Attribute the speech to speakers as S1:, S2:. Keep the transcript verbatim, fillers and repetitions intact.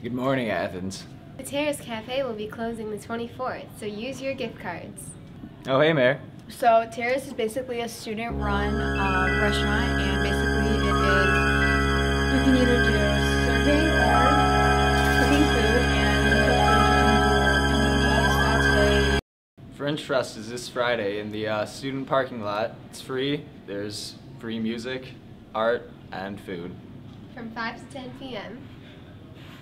S1: Good morning, Athens.
S2: The Terrace Cafe will be closing the twenty-fourth, so use your gift cards.
S1: Oh, hey, Mayor.
S3: So Terrace is basically a student-run uh, restaurant, and basically it is, you can either do serving or cooking food, and you cook food, you can do panini, satay.
S1: French Fest is this Friday in the uh, student parking lot. It's free. There's free music, art, and food.
S2: From five to ten p m